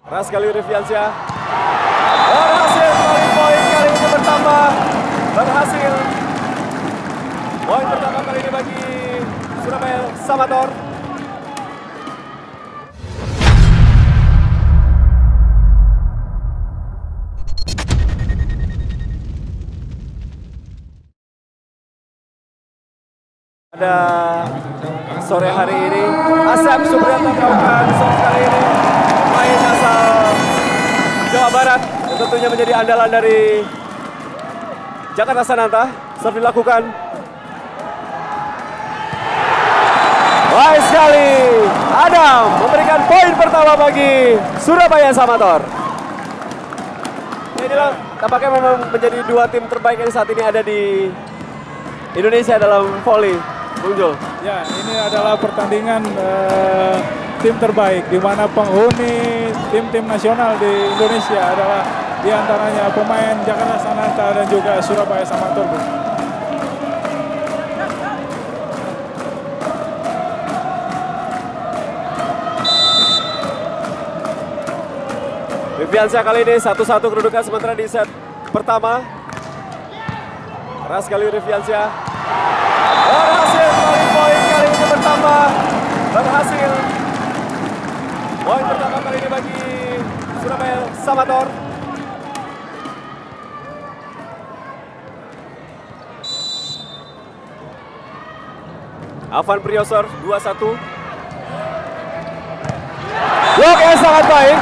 Keras sekali Riviansyah. Berhasil poin kali ini bertambah. Berhasil. Poin pertama kali ini bagi Surabaya Samator. Pada sore hari ini, Asep Supriyanto melakukan serve kali ini. Pemain asal Jawa Barat yang tentunya menjadi andalan dari Jakarta Sananta. Serve dilakukan. Baik sekali. Adam memberikan poin pertama bagi Surabaya Samator. Inilah tampaknya memang menjadi dua tim terbaik yang saat ini ada di Indonesia dalam volley. Bung Jul. Ya, ini adalah pertandingan tim terbaik di mana penghuni tim-tim nasional di Indonesia adalah diantaranya pemain Jakarta Sananta dan juga Surabaya Samator. Riviansyah kali ini 1-1 kedudukan sementara di set pertama. Keras sekali Riviansyah. Berhasil poin kali ini bertambah. Berhasil. Poin pertama kali ini bagi Surabaya Samator. Avan Priosor 2-1. Blok yang sangat baik.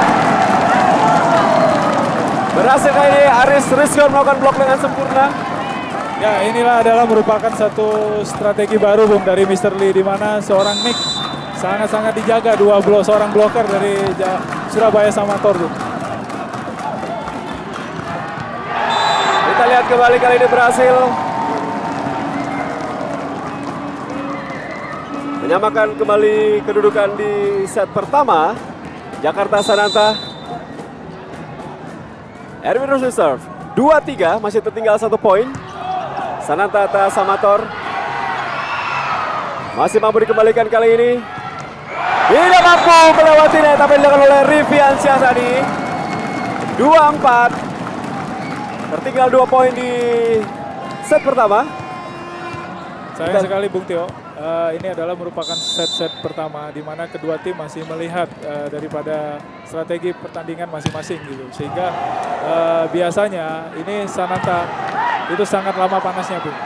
Berhasil kali ini Aris Rizkon melakukan blok dengan sempurna. Ya, inilah adalah merupakan satu strategi baru Bung dari Mr. Lee di mana seorang Nick sangat-sangat dijaga seorang bloker dari Surabaya Samator. Kita lihat kembali kali ini berhasil menyamakan kembali kedudukan di set pertama. Jakarta Sananta. Erwin Rusli serve 2-3, masih tertinggal 1 poin. Sananta atas Samator. Masih mampu dikembalikan kali ini. Tidak mampu melewati net apa yang dilakukan oleh Riviansyah tadi. 2-4. Tertinggal 2 poin di set pertama. Sayang sekali Bung Tio, ini adalah merupakan set-set pertama di mana kedua tim masih melihat daripada strategi pertandingan masing-masing gitu. Sehingga biasanya ini Sananta itu sangat lama panasnya, Bung.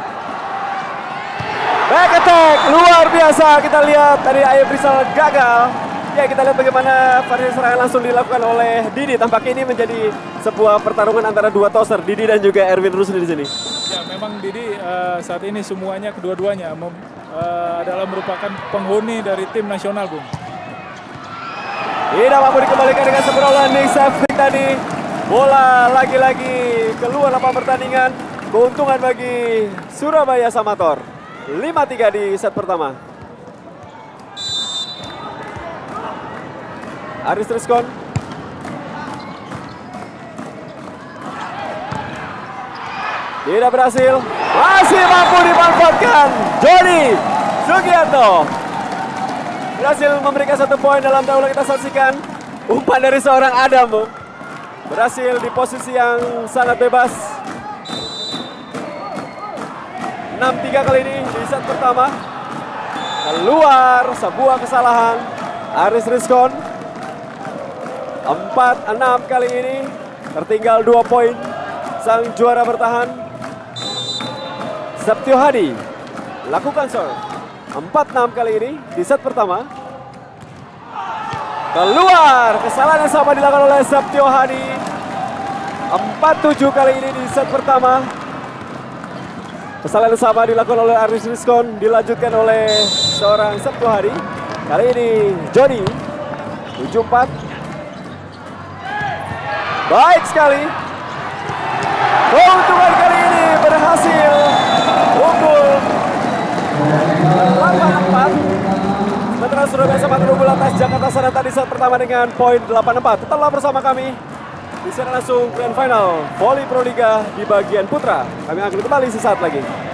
Back attack, luar biasa. Kita lihat tadi Ayub Rizal gagal. Ya, kita lihat bagaimana variasi serangan langsung dilakukan oleh Didi. Tampaknya ini menjadi sebuah pertarungan antara dua toser, Didi dan juga Erwin Rusli di sini. Ya, memang Didi saat ini semuanya kedua-duanya adalah merupakan penghuni dari tim nasional, Bung. Tidak mampu dikembalikan dengan sembrolan Nick Safik tadi. Bola lagi-lagi keluar lapangan pertandingan. Keuntungan bagi Surabaya Samator. 5-3 di set pertama. Aris Rizkon. Tidak berhasil. Masih mampu dimanfaatkan. Jody Sugianto. Berhasil memberikan 1 poin dalam dahulu kita saksikan. Umpan dari seorang Adam. Berhasil di posisi yang sangat bebas. 6-3 kali ini di set pertama. Keluar sebuah kesalahan. Aris Rizkon. 4-6 kali ini. Tertinggal 2 poin. Sang juara bertahan. Septio Hadi lakukan serve. 4-6 kali ini di set pertama. Keluar. Kesalahan yang sama dilakukan oleh Septio Hadi. 4-7 kali ini di set pertama. Kesalahan sama dilakukan oleh Aris Rizkon, dilanjutkan oleh seorang Septio Hadi. Kali ini Jody 7-4. Baik sekali. Keuntungan kali ini berhasil. Unggul 8-4. Sementara Surabaya Samator unggul atas Jakarta Sananta di set pertama dengan poin 8-4. Tetaplah bersama kami di sana langsung grand final Volley Pro Liga di bagian putra. Kami akan kembali sesaat lagi.